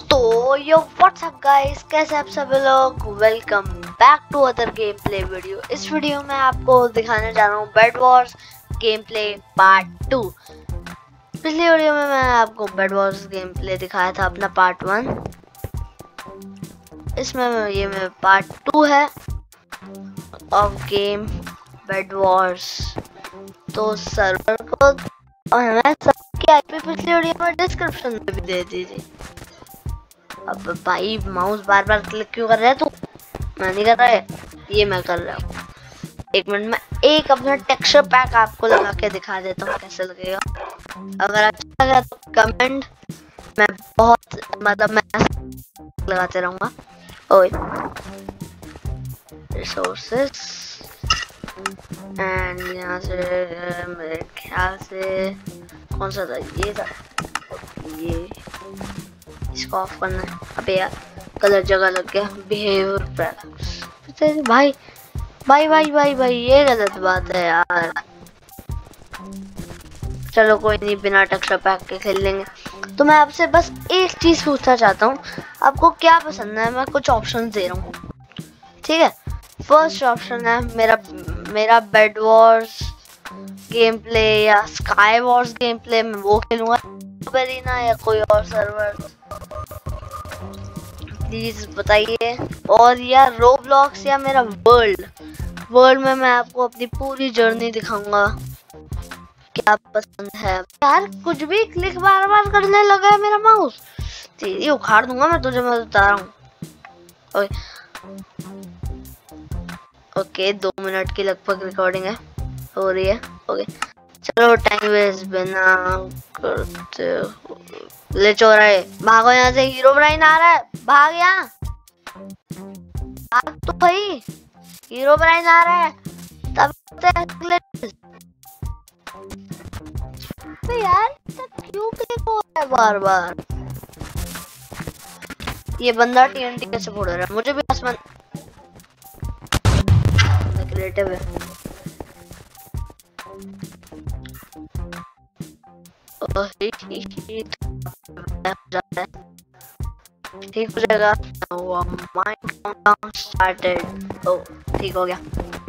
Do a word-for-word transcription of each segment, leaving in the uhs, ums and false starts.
तो यो WhatsApp guys, कैसे आप सभी लोग। Welcome back to other game play video. इस वीडियो में आपको दिखाने जा रहा हूँ bed wars game play part two. पिछली वीडियो में मैं आपको बेड वॉर्स गेम प्ले दिखाया था अपना पार्ट वन। इसमें ये मेरा पार्ट टू है ऑफ गेम बेड वॉर्स। तो सर्वर को और मैं सबकी आईपी पिछली वीडियो में डिस्क्रिप्शन में भी दे दीजिए। अब भाई माउस बार बार क्लिक क्यों कर रहा है तू? मैं नहीं कर रहा है, ये मैं कर रहा हूँ। एक मिनट में एक अपना टेक्सचर पैक आपको लगा के दिखा देता हूँ कैसे लगेगा। अगर अच्छा लगा तो कमेंट, मैं बहुत मतलब मैं लगाते रहूँगा। ओए रिसोर्सेस एंड यहाँ से मेरे ख्याल से कौन सा था, ये था, ये इसको ऑफ करना है। अबे यार कलर जगह लग गया। बिहेवियर पैक्स भाई भाई भाई भाई भाई ये गलत बात है यार। चलो कोई नहीं, बिना टेक्सचर पैक के खेल लेंगे। तो मैं आपसे बस एक चीज पूछना चाहता हूँ, आपको क्या पसंद है? मैं कुछ ऑप्शन दे रहा हूँ, ठीक है। फर्स्ट ऑप्शन है मेरा मेरा बेड वॉर्स गेम प्ले या स्काई वॉर्स गेम प्ले, में वो खेलूंगा ना या कोई और सर्वर, प्लीज बताइए। और या रोब्लॉक्स या मेरा वर्ल्ड वर्ल्ड में मैं आपको अपनी पूरी जर्नी दिखाऊंगा। क्या पसंद है यार? कुछ भी क्लिक बार बार करने लगा है मेरा माउस, तेरी उखाड़ दूंगा मैं तुझे, मैं बता रहा हूँ। ओके दो मिनट की लगभग रिकॉर्डिंग है, हो रही है। ओके चलो टाइम वेस्ट बिना करते ले चोराए, भागो यहाँ से। हीरो ब्राइन आ रहा है, भाग यहाँ, भाग तो भाई, हीरो ब्राइन आ रहा है। तब यार क्यों क्लिक हो रहा है बार बार? ये बंदा टीएनटी कैसे फोड़ रहा है? मुझे भी आसमान क्रिएटिव है। ठीक हो जाएगा। Mind countdown started. ओ ठीक हो गया।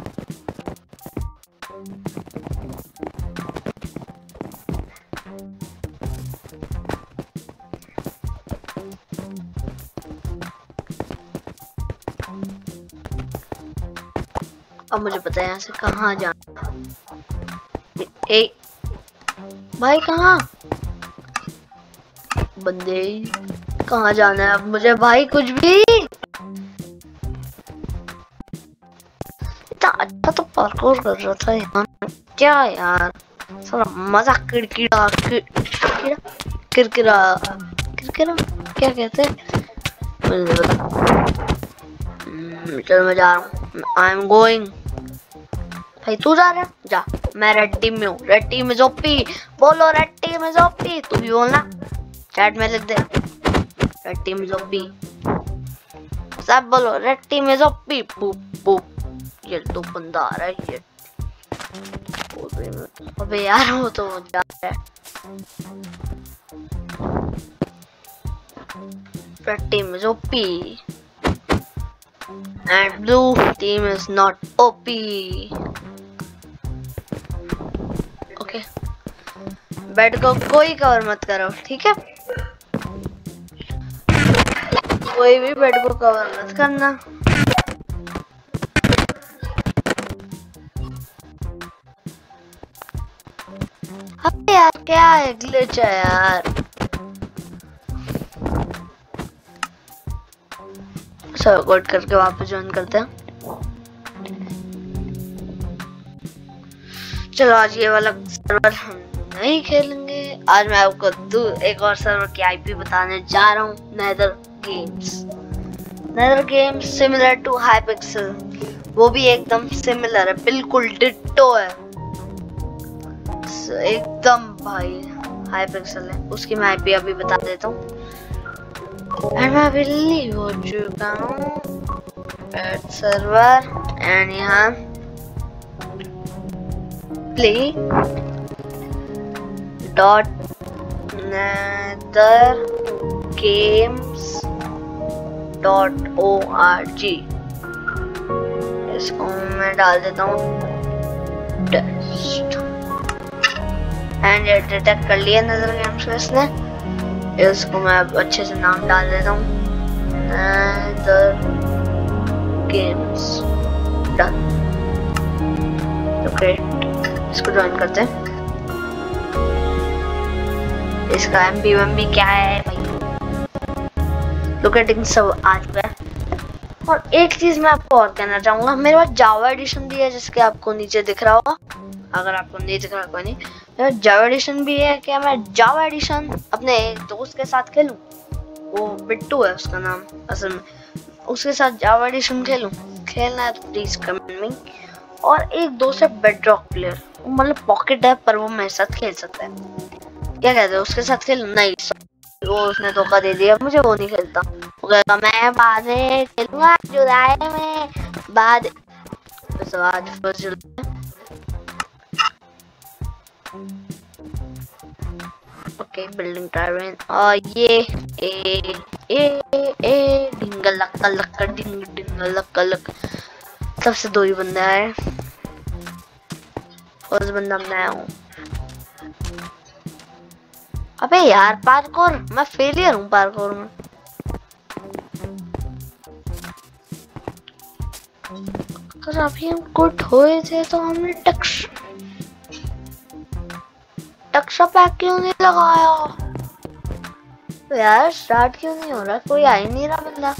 अब मुझे पता है यहाँ से कहाँ जाना। ए भाई कहाँ बंदे, कहाँ जाना है अब मुझे भाई? कुछ भी इतना अच्छा तो पार्कोर कर रहा था यहाँ, क्या यार सारा मजा किरकिरा किरकिरा किरकिरा किरकिरा क्या कहते हैं मुझे नहीं पता। चलो मैं जा रहा हूँ, आई एम गोइंग। भाई तू जा रहा है, जा। मैं रेड टीम में हूँ, रेड टीम इज ओपी। बोलो रेड टीम इज ओपी, तू भी बोलना, चैट में लिख दे रेड टीम इज ओपी। सब बोलो red team is OP. Poop poop. ये तो बंदा आ रहा है ये। अबे यार वो तो जा रहा है। Red team is OP and blue team is not O P. Okay bed को कोई कवर मत करो, ठीक है? कोई भी बेड को कवर मत करना। अबे यार क्या है, ग्लिच है यार। सर्वर करके वापस ज्वाइन करते हैं। चलो आज ये वाला सर्वर हम नहीं खेलेंगे। आज मैं आपको दो एक और सर्वर की आईपी बताने जा रहा हूँ, Nether Games. Nether Games similar to Hypixel, वो भी एकदम सिमिलर है, बिल्कुल डिट्टो है एकदम भाई हाइपिक्सल है। उसकी मैं आईपी अभी बता देता हूँ। एंड मैं अभी लीव हो चुका हूँ एट सर्वर एंड यहाँ play dot Nether Games dot O R G. इसको मैं डाल देता हूँ टेस्ट एंड ये डिटेक्ट कर लिया नजर गेम्स को इसने। इसको मैं अब अच्छे से नाम डाल देता हूँ नजर गेम्स डन। तो ग्रेट, इसको ज्वाइन करते हैं। इसका एमपी वेमपी क्या है भाई, लोकेटिंग सब आ चुका है। और एक चीज मैं आपको और कहना चाहूंगा, मेरे पास जावा एडिशन भी है जिसके आपको नीचे दिख रहा होगा, अगर आपको नहीं दिख रहा कोई नहीं, मेरा जावा एडिशन भी है। क्या मैं जावा एडिशन अपने एक दोस्त के साथ खेलूं, वो बिट्टू है उसका नाम असल में, उसके साथ जावा एडिशन खेलूं? खेलना है तो प्लीज कमेंट में। और एक दोस्त है बेडरॉक प्लेयर, मतलब पॉकेट है पर वो मेरे साथ खेल सकता है। क्या कहते हैं, उसके साथ खेलूं? नहीं, वो उसने धोखा दे दिया मुझे, वो नहीं खेलता। वो कहता मैं बाद में खेलूंगा जुलाई में, बाद आज फर्स्ट जुलाई। ओके बिल्डिंग टाइरन और ये ए ए ए डिंगल लक्का लक्का डिंग डिंगल लक्का लक। सबसे दो ही बंदा है, फर्स्ट बंदा मैं हूँ। अबे यार पार्कोर, मैं फेलियर हूँ पार्कोर में। अगर अभी हम गुड हुए थे तो हमने टक्स टक्सा पैक क्यों नहीं लगाया? तो यार स्टार्ट क्यों नहीं हो रहा? कोई आ ही नहीं रहा बंदा।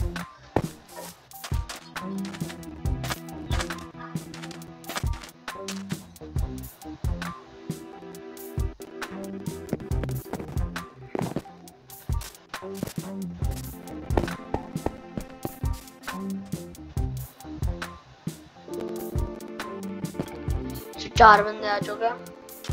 चार बंदे आ चुके हैं।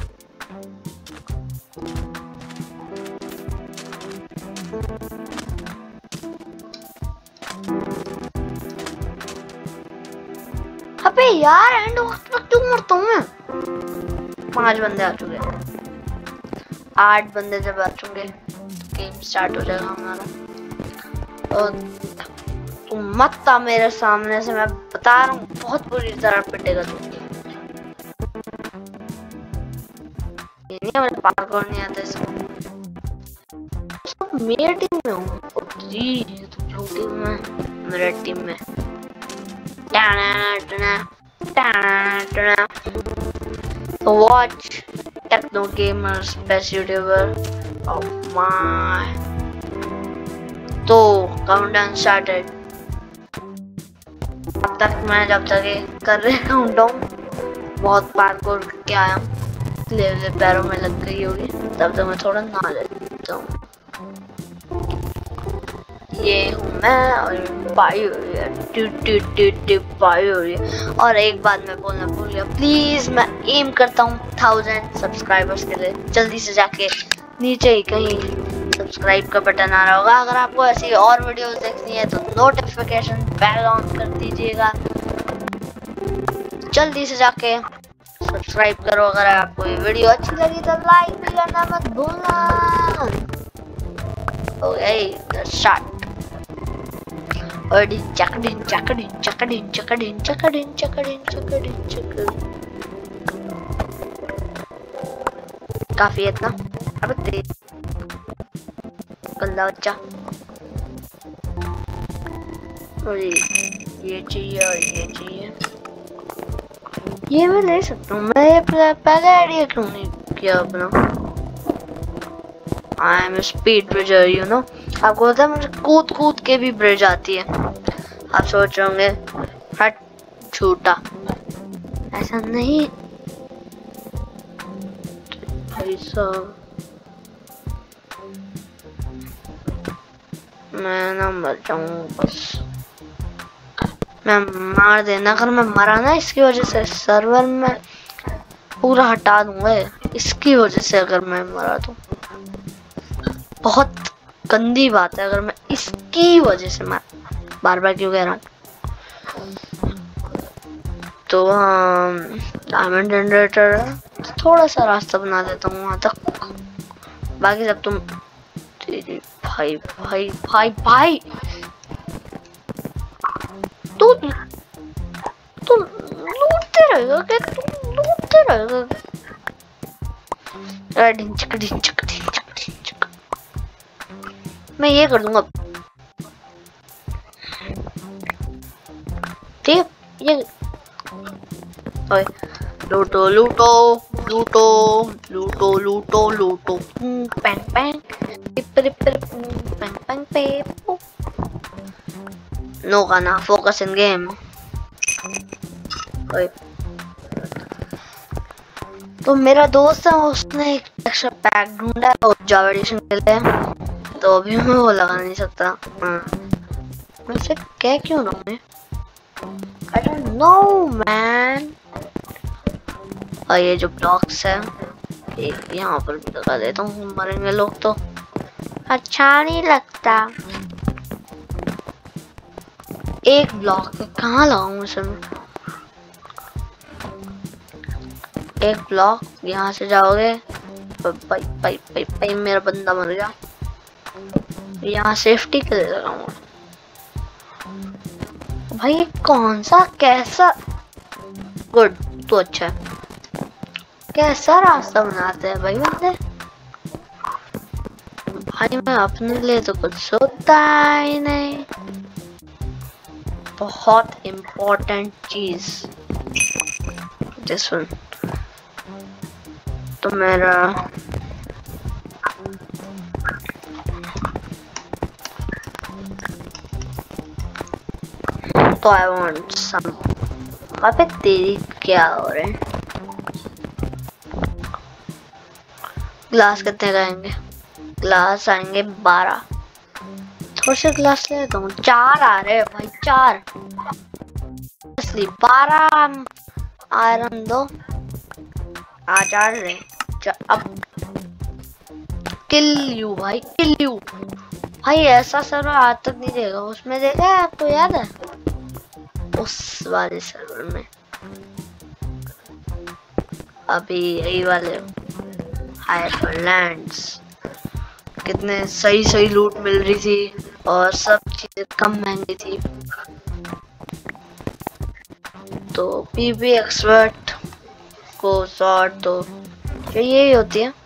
अबे यार एंड वक्त पर क्यों मरता हूँ मैं? पांच बंदे आ चुके हैं, आठ बंदे जब आ चुके गेम स्टार्ट हो जाएगा हमारा। और तुम मत आ मेरे सामने से, मैं बता रहा हूँ बहुत बुरी तरह पिटेगा तू। ये नहीं हमारे पार्कोर नहीं आता इसको। मेरे टीम में हूँ जी, तो टीम में मेरे टीम में So watch Techno Gamers best YouTuber of my. तो काउंटडाउन स्टार्टेड। अब तक मैं जब तक ये कर रहे काउंटडाउन बहुत पार्कोर करके आया हूँ, इसलिए पैरों में लग गई होगी। तब तक मैं थोड़ा नहा लेता हूँ। ये हूँ मैं और पाई हो रही है, टू टू टू टू पाई हो रही है। और एक बात मैं बोलना भूल गया, प्लीज मैं एम करता हूँ थाउजेंड सब्सक्राइबर्स के लिए। जल्दी से जाके नीचे ही कहीं सब्सक्राइब का बटन आ रहा होगा। अगर आपको ऐसी और वीडियोस देखनी है तो नोटिफिकेशन बेल ऑन कर दीजिएगा। जल्दी से जाके सब्सक्राइब करो। अगर आपको ये वीडियो अच्छी लगी तो लाइक भी करना मत भूलना। Okay start. और चकडिन चकडिन चकडिन चकडिन चकडिन चकडिन चकडिन चकडिन। काफी है इतना। अब तेज गंदा बच्चा। और ये चाहिए और ये चाहिए, ये मैं ले सकता हूँ। मैं ये पहले आइडिया क्यों नहीं किया अपना? I am speed bridger you know. आपको पता है मुझे कूद कूद के भी ब्रिज आती है। आप सोच रहे होंगे हट झूठा, ऐसा नहीं भाई साहब। मैं ना मर जाऊँ बस, मैं मार देना। अगर मैं मरा ना इसकी वजह से सर्वर में पूरा हटा दूंगा इसकी वजह से। अगर मैं मरा तो बहुत गंदी बात है। अगर मैं इसकी वजह से मैं बार बार क्यों कह रहा हूँ। तो हाँ डायमंड जनरेटर थोड़ा सा रास्ता बना देता हूँ वहां तक, बाकी सब तुम तेरी भाई भाई भाई भाई तू तू लूटते रहेगा क्या? तू लूटते रहेगा? डिंचक डिंचक डिंचक डिंचक। मैं ये कर दूंगा। ठीक ये ओए लूटो लूटो लूटो लूटो लूटो लूटो पैंग पैंग पिपर पिपर पैंग पैंग पे। नो गाना फोकस इन गेम। ओए तो मेरा दोस्त है उसने एक एक्स्ट्रा पैक ढूंढा है जावा एडिशन के लिए, तो अभी मैं वो लगा नहीं सकता। मैं से क्या क्यों ना मैं I don't know man। और ये जो ब्लॉक्स है एक यहाँ पर भी लगा देता हूँ, मरेंगे लोग तो अच्छा नहीं लगता। एक ब्लॉक पे कहाँ लगाऊं इसे मैं? एक ब्लॉक यहाँ से जाओगे भाई भाई भाई भाई मेरा बंदा मर गया। यहाँ सेफ्टी के लिए लगाऊंगा भाई। कौन सा कैसा गुड तो अच्छा है। कैसा रास्ता बनाते हैं भाई बंदे। भाई मैं अपने लिए तो कुछ सोचता ही नहीं। बहुत इम्पोर्टेंट चीज दिस वन तो मेरा तो आई वांट सम। अबे तेरी क्या हो रहे हैं? ग्लास कितने का आएंगे? ग्लास आएंगे बारह। थोड़े से ग्लास ले लेता हूँ। चार आ रहे हैं भाई चार। असली बारह आयरन दो आ चार रहे। अब किल यू भाई किल यू भाई। ऐसा सर्वर आज तक नहीं देगा। उसमें देखा है आपको याद है उस वाले सर्वर में अभी यही वाले हाइपरलैंड्स कितने सही सही लूट मिल रही थी और सब चीजें कम महंगी थी। तो पीबी एक्सपर्ट को शॉर्ट तो यही होती है।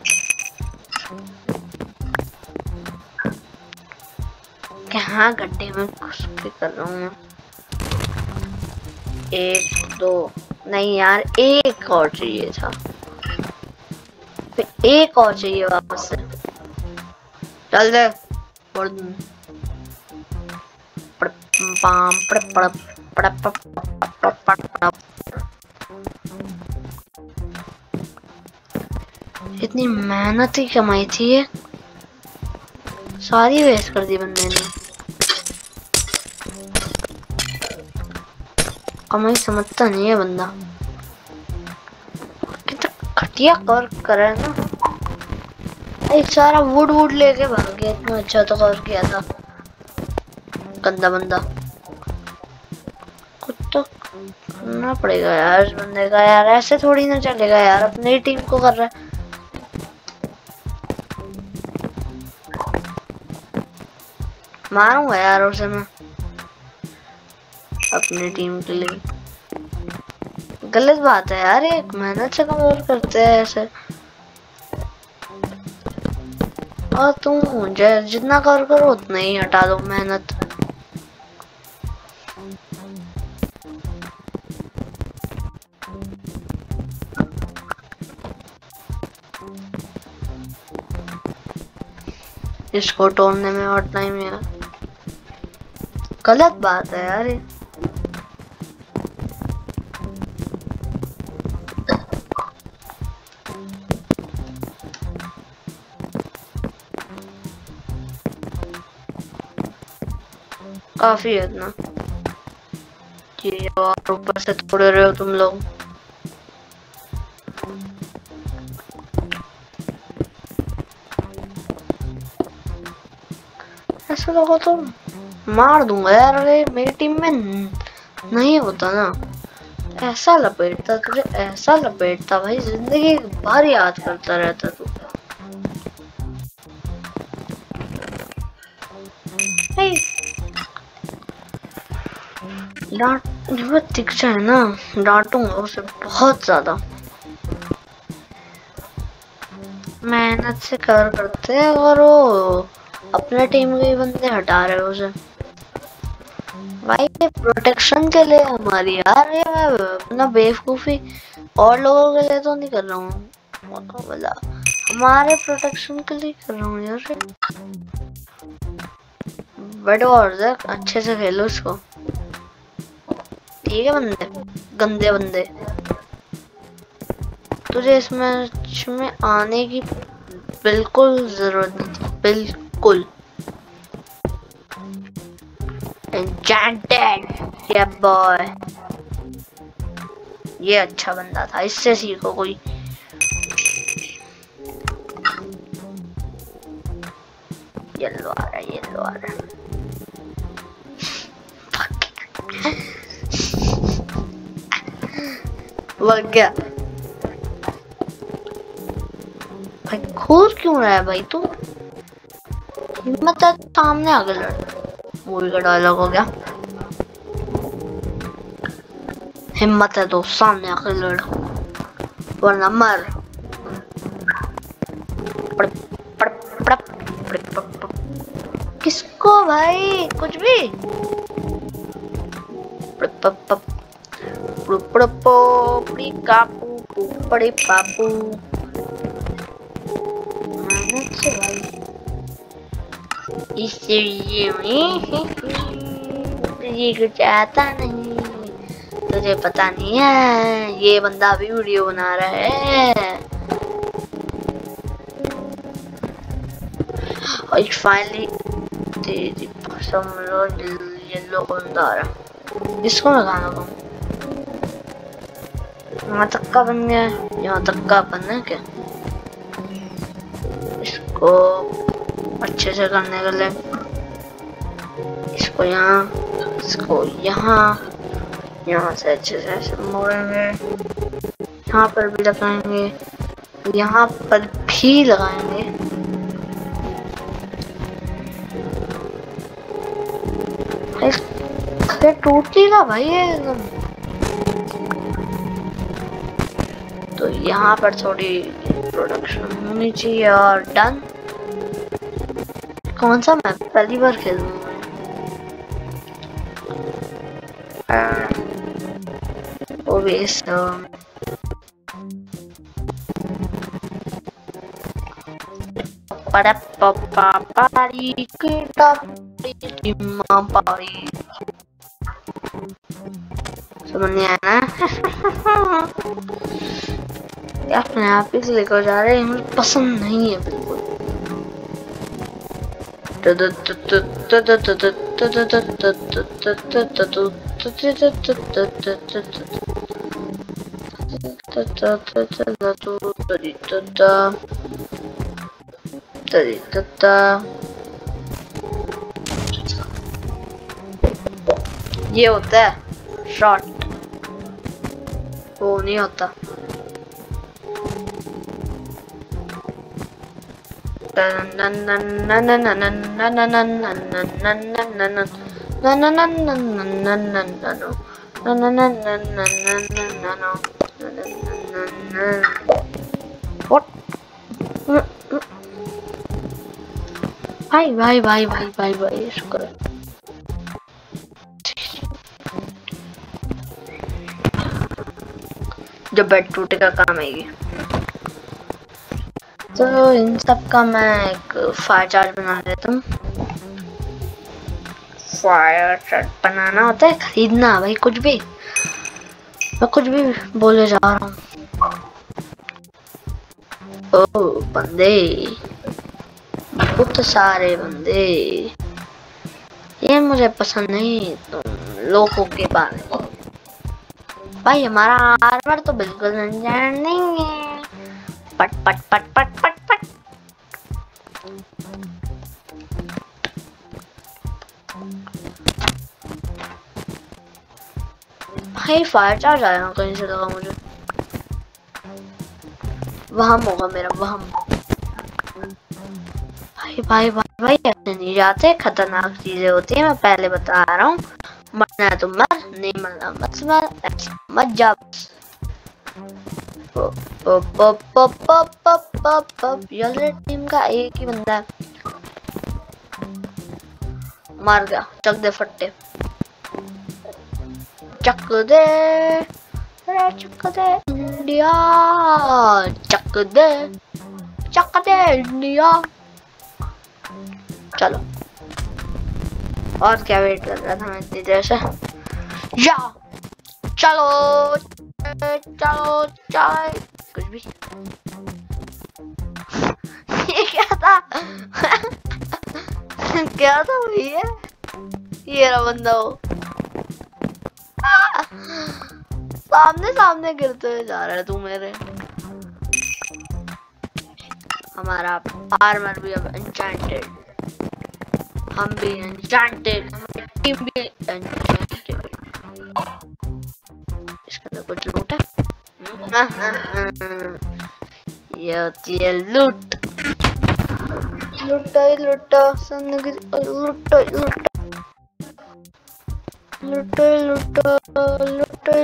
कहाँ गड्ढे में घुस के कर रहा हूँ। एक दो नहीं यार एक और चाहिए था। फिर एक और चाहिए वापस से। चल दे इतनी मेहनत ही कमाई थी ये सारी वेस्ट कर दी बंदे ने। कमाई समझता नहीं है बंदा। कितना घटिया कवर कर रहा है ना। एक सारा वुड वुड लेके भाग गया। इतना अच्छा तो कवर किया था। गंदा बंदा। कुछ तो करना पड़ेगा यार इस बंदे का। यार ऐसे थोड़ी ना चलेगा यार। अपनी टीम को कर रहा है। मारूंगा यार उसे मैं अपनी टीम के लिए। गलत बात है यार। एक मेहनत से कवर करते हैं ऐसे। और तुम जितना कवर करो उतना ही हटा दो मेहनत। इसको तोड़ने में और टाइम यार। गलत बात है यार ये। काफी है इतना। ये और ऊपर से तोड़ रहे हो तुम लोग। ऐसा लोगों तो मार दूंगा यार। अरे मेरी टीम में नहीं होता ना। ऐसा लपेटता तुझे ऐसा लपेटता भाई जिंदगी भर याद करता रहता तू। भाई डांट जो दिख जाए ना, डांटूंगा उसे बहुत ज्यादा। मेहनत से कर करते हैं और वो अपने टीम के बंदे हटा रहे हो उसे। भाई ये प्रोटेक्शन के लिए हमारी यार, ये मैं अपना बेवकूफी और लोगों के लिए तो नहीं कर रहा हूँ, मतलब हमारे प्रोटेक्शन के लिए कर रहा हूँ यार। बेडवॉर्स है, अच्छे से खेलो इसको, ठीक है बंदे, गंदे बंदे। तुझे इस मैच में आने की बिल्कुल जरूरत नहीं थी, बिल्कुल। एन्चेंटेड या बॉय, ये अच्छा बंदा था, इससे सीखो कोई। येलो आ रहा है, येलो आ रहा है। लग गया भाई, खोर क्यों रहा है भाई तू? हिम्मत है सामने आगे लड़। मूवी का डायलॉग हो गया, हिम्मत है तो सामने आके लड़ वरना मर। किसको भाई, कुछ भी। बड़े बाबू मेहनत से भाई, इसलिए तुझे कुछ आता नहीं, तुझे पता नहीं है ये बंदा भी वीडियो बना रहा है। और फाइनली तेरी समझो येलो बंदा आ रहा, इसको मैं खाना दूँ। यहाँ तक का बन गया, यहाँ तक का बनना है क्या? इसको अच्छे से करने के लिए इसको यहाँ, इसको यहाँ, यहाँ से अच्छे से ऐसे मोड़ेंगे, यहाँ पर भी लगाएंगे, यहाँ पर भी लगाएंगे। ये टूटेगा भाई ये एकदम। तो यहाँ पर थोड़ी प्रोडक्शन होनी चाहिए और डन। कौन सा मैप पहली बार खेल रहा हूँ मैं, वो भी इस पड़ा पापा पारी की टापी माँ पारी, समझ नहीं आया ना? अपने आप ही लेकर जा रहे हैं, मुझे पसंद नहीं है बिल्कुल। ये होता है शॉट, वो नहीं होता। भाई भाई भाई भाई भाई भाई शुक्र है। जब बेड टूटेगा काम आएगी। तो इन सब का मैं एक फायर चार्ज बना देता हूँ। फायर चार्ज बनाना होता है खरीदना भाई, कुछ भी मैं कुछ भी बोले जा रहा हूँ। ओ बंदे, बहुत सारे बंदे, ये मुझे पसंद नहीं तुम लोगों के बारे में। भाई हमारा आर्मर तो बिल्कुल नहीं है। पट पट पट पट पट पट। भाई फायर चार्ज आया कहीं से लगा मुझे। वहां होगा मेरा, वहां। भाई भाई भाई भाई ऐसे नहीं जाते, खतरनाक चीजें होती है, मैं पहले बता रहा हूँ। मरना है तो मर, नहीं मरना मत मर, मत जा। यार टीम का एक ही बंदा है, मार गया। चक दे फट्टे, चक दे, चक दे इंडिया, चक दे, चक दे इंडिया। चलो, और क्या वेट कर रहा था मैं इतनी देर से। या चलो चलो चाय कुछ भी। ये क्या था? क्या था भैया? ये रहा बंदा वो, सामने सामने गिरते हुए जा रहा है तू मेरे। हमारा आर्मर भी अब एन्चेंटेड, हम भी एन्चेंटेड, हमारी टीम भी एन्चेंटेड। इसके अंदर कुछ लूट है, ये होती है लूट। लूटो लूटो लूटो लूटो लूटो लूटो लूटो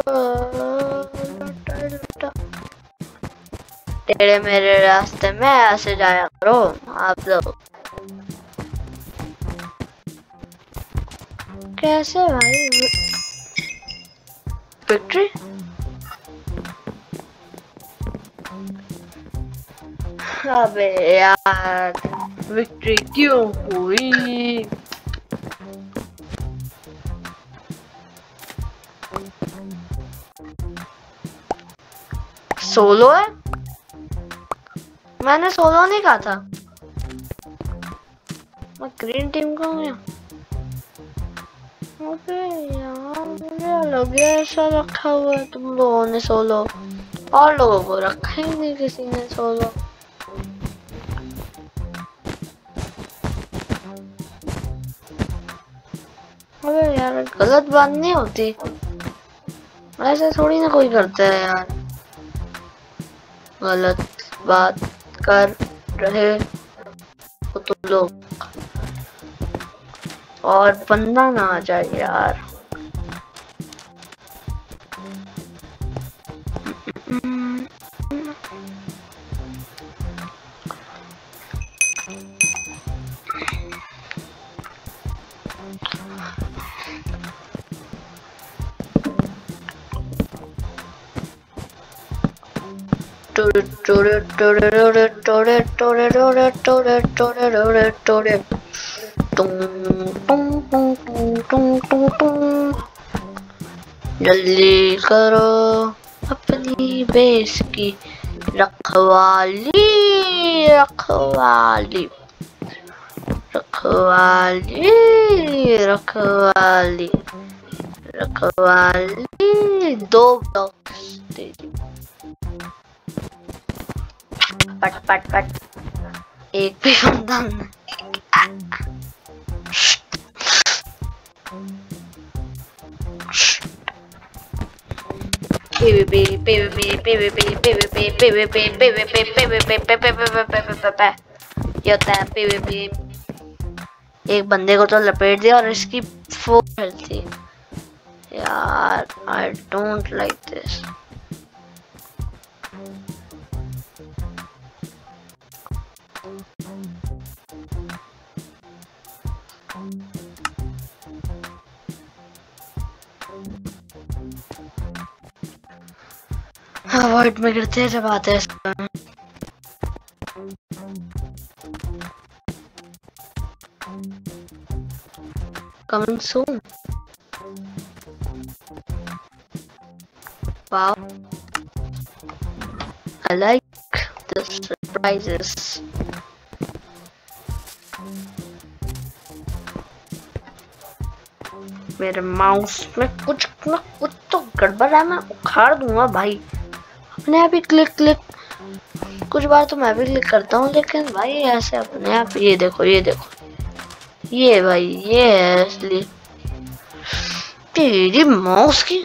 लूटो लूटो। तेरे मेरे रास्ते में ऐसे जाया करो आप लोग। कैसे भाई? विक्ट्री? अबे यार, विक्ट्री क्यों हुई? सोलो है? मैंने सोलो नहीं कहा था, मैं ग्रीन टीम का हूँ। अबे यार, मुझे लगे ऐसा रखा हुआ है तुम लोगों ने सोलो, और लोगों को रखा ही नहीं किसी ने सोलो। अबे यार, गलत बात नहीं होती, ऐसे थोड़ी ना कोई करता है यार। गलत बात कर रहे हो तुम लोग, और बंदा ना आ जाए यार। टोरे टोरे टोरे टोरे टोरे टोरे टोरे टोरे टोरे टोरे टोरे जल्दी करो अपनी बेस की रखवाली, रखवाली रखवाली रखवाली रखवाली। दो ब्लॉक्स दे दी, पट पट पट। एक भी बंदा नहीं। PVP PVP PVP PVP PVP PVP PVP PVP ये होता है पीवीपी। एक बंदे को तो लपेट दिया और इसकी फोर हेल्थ थी यार। I don't like this. Avoid में गिरते हैं जब आते हैं। Coming soon. Wow, I like the surprises. मेरे माउस में कुछ ना कुछ तो गड़बड़ है, मैं उखाड़ दूंगा भाई। अपने आप ही क्लिक क्लिक, कुछ बार तो मैं भी क्लिक करता हूँ, लेकिन भाई ऐसे अपने आप। ये देखो ये देखो ये भाई, ये है असली तेरी माउस की।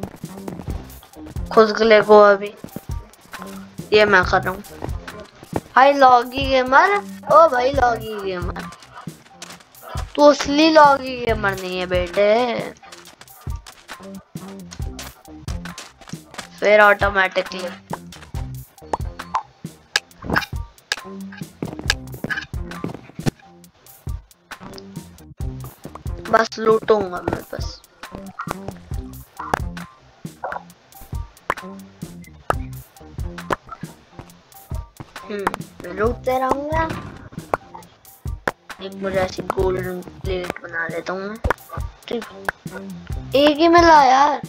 खुद क्लिक हो अभी, ये मैं कर रहा हूँ। भाई लॉगी गेमर, ओ भाई लॉगी गेमर, तू असली लॉगी गेमर नहीं है बेटे। फिर ऑटोमेटिकली बस लूटूंगा मैं बस। हम्म लूटते रहूंगा। एक मुझे ऐसी गोल्डन प्लेट बना लेता हूँ मैं। ठीक, एक ही मिला यार।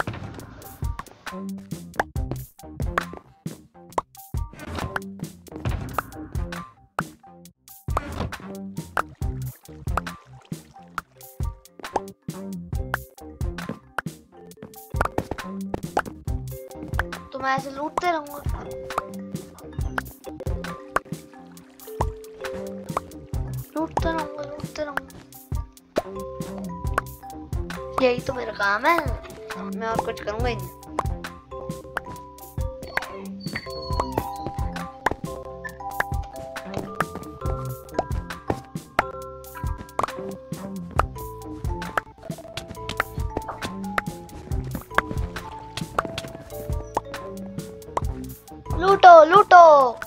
तो मैं ऐसे लूटते रहूंगा। लूटते रहूंगा लूटते रहूंगा, यही तो मेरा काम है। मैं और कुछ करूंगा ही नहीं। लूटो लूटो।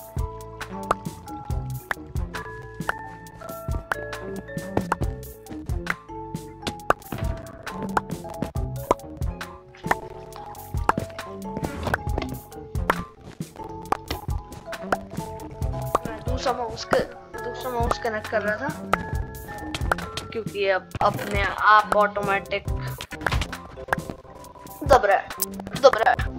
दूसरा माउस के दूसरा माउस कनेक्ट कर रहा था क्योंकि अब अपने आप ऑटोमेटिक दब रहा है दब रहा है।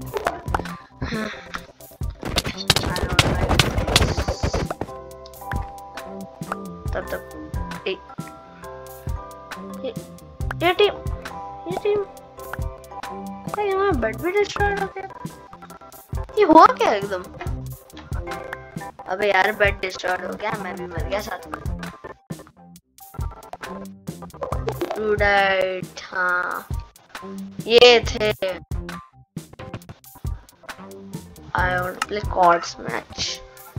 तब तब एक ये, ये टीम ये टीम यहाँ बेड भी डिस्ट्रॉय हो गया। ये हुआ क्या एकदम? अबे यार बेड डिस्ट्रॉय हो गया, मैं भी मर गया साथ में। राइट, हाँ ये थे। I want to play cards match.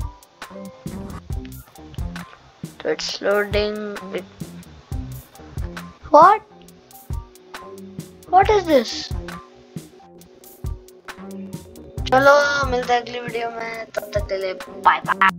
So it's loading. It... What? What is this? चलो मिलते हैं अगली वीडियो में, तब तक के लिए बाय बाय।